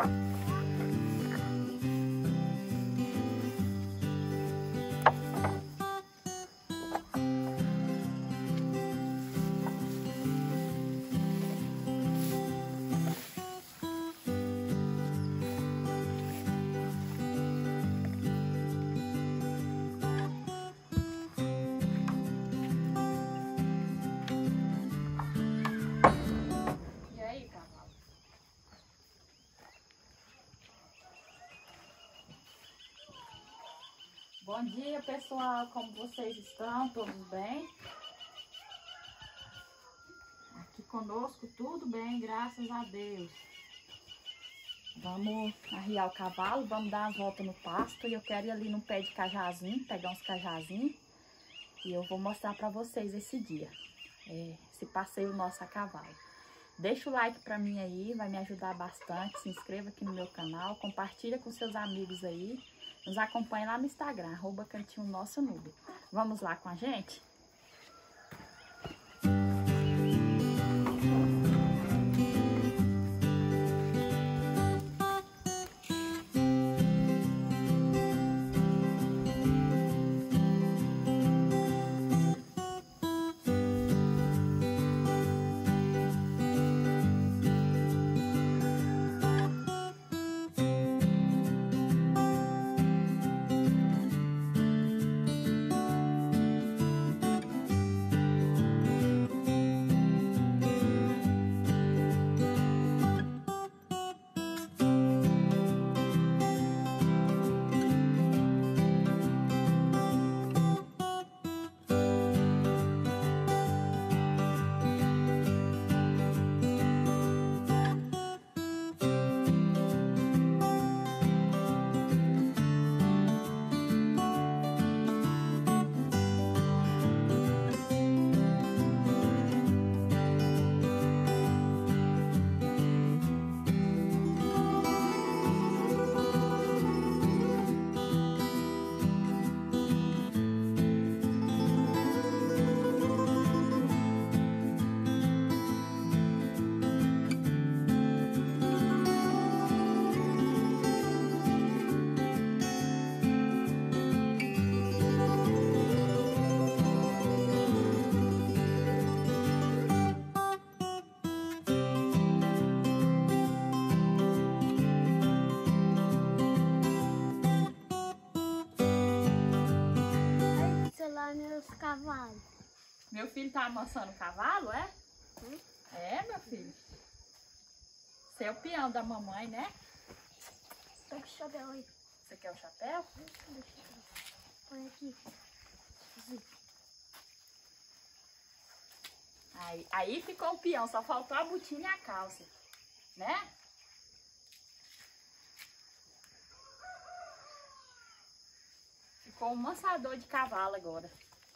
Bom dia, pessoal, como vocês estão? Todos bem? Aqui conosco tudo bem, graças a Deus. Vamos arriar o cavalo, vamos dar umas voltas no pasto e eu quero ir ali no pé de cajazinho, pegar uns cajazinhos e eu vou mostrar para vocês esse dia, esse passeio nosso a cavalo. Deixa o like para mim aí, vai me ajudar bastante, se inscreva aqui no meu canal, compartilha com seus amigos aí. Nos acompanhe lá no Instagram, @cantinho_nosso_nube. Vamos lá com a gente? Meus cavalos. Meu filho tá amansando o cavalo, é? É, meu filho. Você é o peão da mamãe, né? Pega o chapéu aí. Você quer o chapéu? Põe aqui. Aí ficou o peão, só faltou a botina e a calça, né? Ficou um mansador de cavalo agora.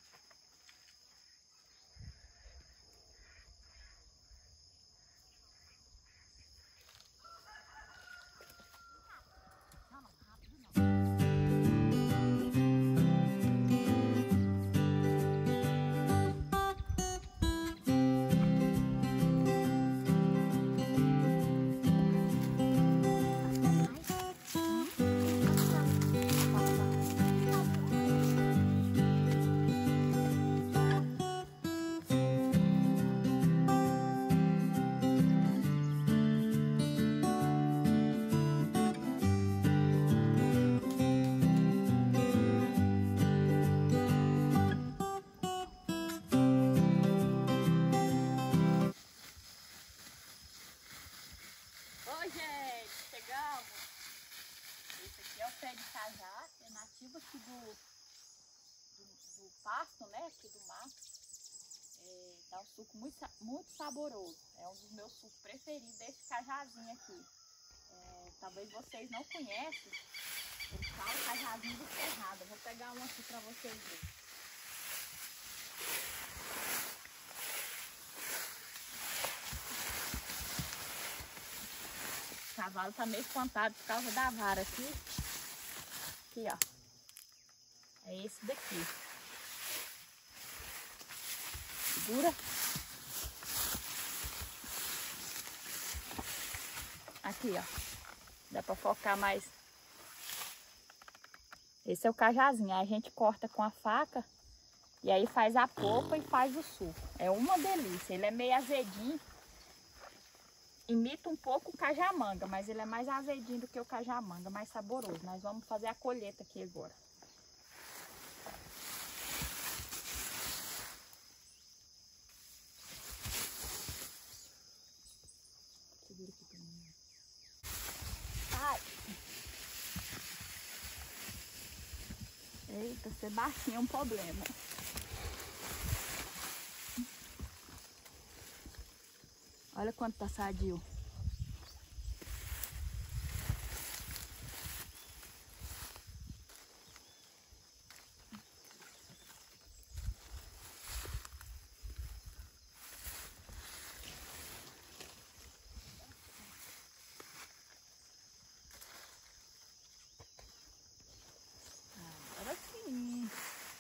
Oi, gente, chegamos. Esse aqui é o pé de cajá, é nativo aqui do pasto, né? Aqui do mato. Dá um suco muito saboroso. É um dos meus sucos preferidos desse cajazinho aqui. Talvez vocês não conheçam. Eu falo cajazinho do cerrado. Eu vou pegar um aqui para vocês verem. O cavalo tá meio espantado por causa da vara aqui. Aqui, ó. É esse daqui. Segura. Aqui, ó. Dá pra focar mais. Esse é o cajazinho. Aí a gente corta com a faca. E aí faz a polpa e faz o suco. É uma delícia. Ele é meio azedinho. Imita um pouco o cajamanga, mas ele é mais azedinho do que o cajamanga, mais saboroso. Nós vamos fazer a colheita aqui agora. Segura aqui pra mim. Ai. Eita, ser baixinho é um problema. Olha quanto tá sadio. Agora sim.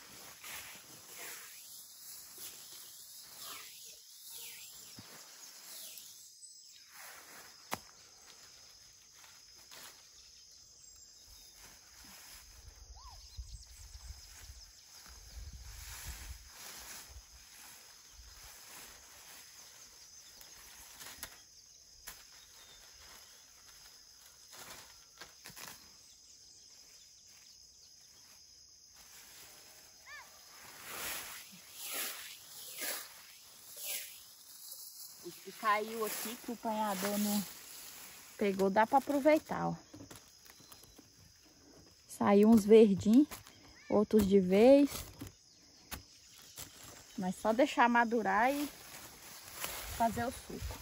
Esse caiu aqui que o apanhador não pegou, dá pra aproveitar, ó. Saiu uns verdinhos, outros de vez. Mas só deixar madurar e fazer o suco.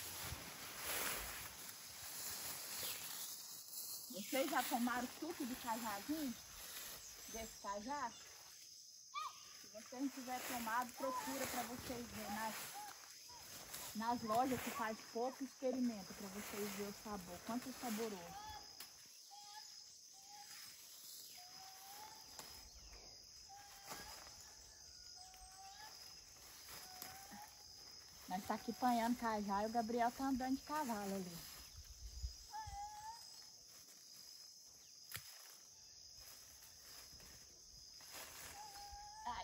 Vocês já tomaram suco de cajazinho? Desse cajá? Se você não tiver tomado, procura para vocês verem nas lojas que faz polpa, experimenta para vocês verem o sabor. Quanto saboroso. Nós tá aqui apanhando cajá e o Gabriel tá andando de cavalo ali. Ai.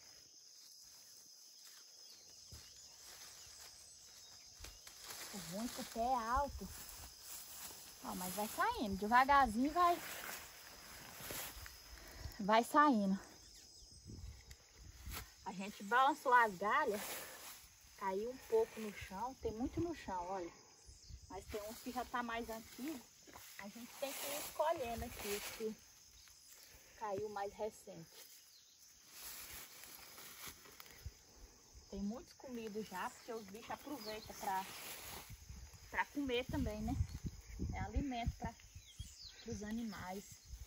O ruim que o pé é alto. Ó, mas vai saindo, devagarzinho vai saindo. A gente balançou as galhas. Caiu um pouco no chão, tem muito no chão, olha. Mas tem uns que já tá mais antigo. A gente tem que ir escolhendo aqui, esse que caiu mais recente. Tem muitos comidos já, porque os bichos aproveitam pra comer também, né? É alimento para os animais.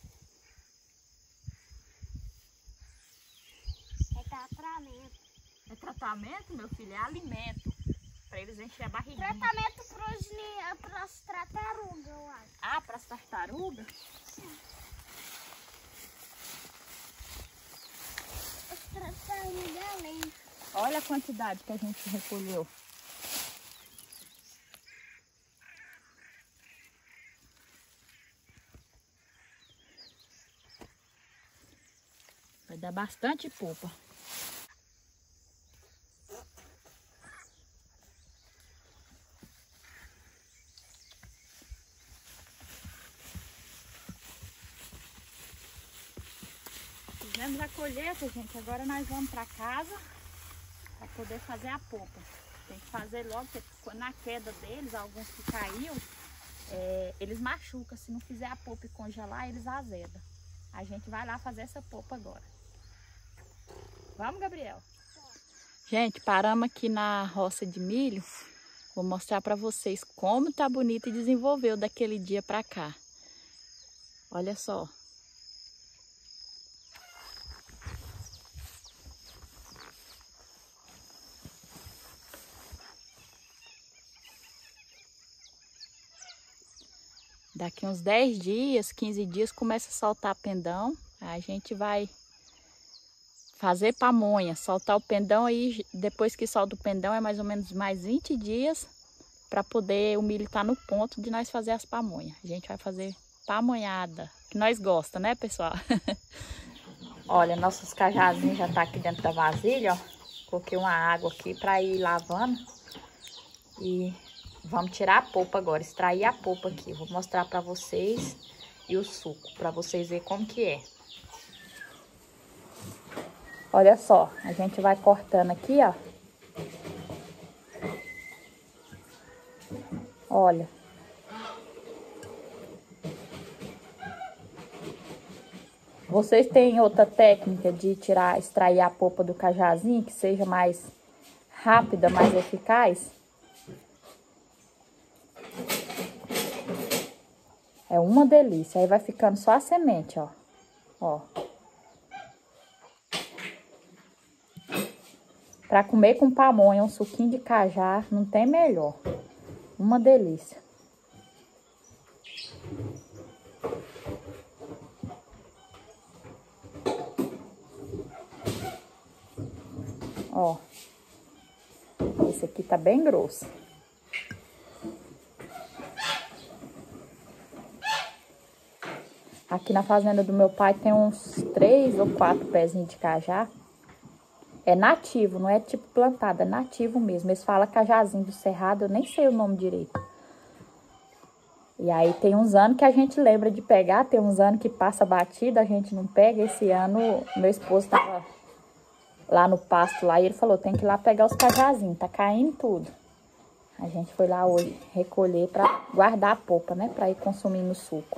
É tratamento. É tratamento, meu filho? É alimento. Para eles encher a barriguinha. Tratamento para as tartarugas, eu acho. Ah, para as tartarugas? Sim. As tartarugas é lento. Olha a quantidade que a gente recolheu. Vai dar bastante polpa. Fizemos a colheita, gente. Agora nós vamos para casa para poder fazer a polpa. Tem que fazer logo, porque na queda deles, alguns que caiu, eles machucam. Se não fizer a polpa e congelar, eles azedam. A gente vai lá fazer essa polpa agora. Vamos, Gabriel? Gente, paramos aqui na roça de milho. Vou mostrar para vocês como tá bonito e desenvolveu daquele dia para cá. Olha só. Daqui uns 10 dias, 15 dias, começa a soltar pendão. A gente vai fazer pamonha, soltar o pendão aí. Depois que solta o pendão, é mais ou menos mais 20 dias para poder o milho estar no ponto de nós fazer as pamonhas. A gente vai fazer pamonhada, que nós gosta, né, pessoal? Olha, nossos cajazinhos já tá aqui dentro da vasilha, ó. Coloquei uma água aqui para ir lavando. E vamos tirar a polpa agora, extrair a polpa aqui. Vou mostrar para vocês e o suco, para vocês verem como que é. Olha só, a gente vai cortando aqui, ó. Olha. Vocês têm outra técnica de extrair a polpa do cajazinho que seja mais rápida, mais eficaz? É uma delícia. Aí vai ficando só a semente, ó. Ó. Pra comer com pamonha, um suquinho de cajá, não tem melhor. Uma delícia. Ó. Esse aqui tá bem grosso. Aqui na fazenda do meu pai tem uns 3 ou 4 pezinhos de cajá. É nativo, não é tipo plantado, é nativo mesmo. Eles falam cajazinho do cerrado, eu nem sei o nome direito. E aí tem uns anos que a gente lembra de pegar, tem uns anos que passa batida, a gente não pega. Esse ano meu esposo tava lá no pasto lá e ele falou, tem que ir lá pegar os cajazinhos, tá caindo tudo. A gente foi lá hoje recolher pra guardar a polpa, né, pra ir consumindo o suco.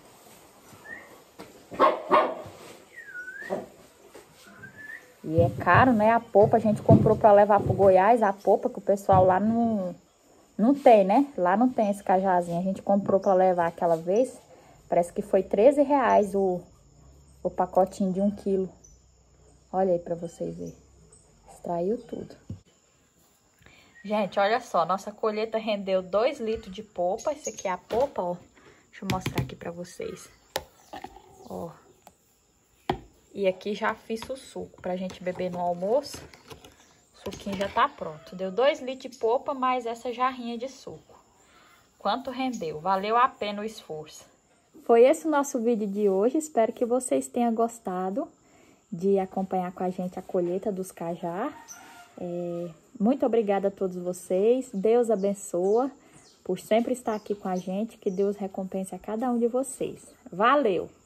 E é caro, né? A polpa a gente comprou para levar pro Goiás, a polpa que o pessoal lá não tem, né? Lá não tem esse cajazinho. A gente comprou para levar aquela vez. Parece que foi R$13 o pacotinho de 1 quilo. Olha aí para vocês verem. Extraiu tudo. Gente, olha só. Nossa colheita rendeu 2 litros de polpa. Esse aqui é a polpa, ó. Deixa eu mostrar aqui para vocês. Ó. E aqui já fiz o suco pra gente beber no almoço. O suquinho já tá pronto. Deu 2 litros de polpa, mais essa jarrinha de suco. Quanto rendeu? Valeu a pena o esforço. Foi esse o nosso vídeo de hoje. Espero que vocês tenham gostado de acompanhar com a gente a colheita dos cajá. Muito obrigada a todos vocês. Deus abençoa por sempre estar aqui com a gente. Que Deus recompense a cada um de vocês. Valeu!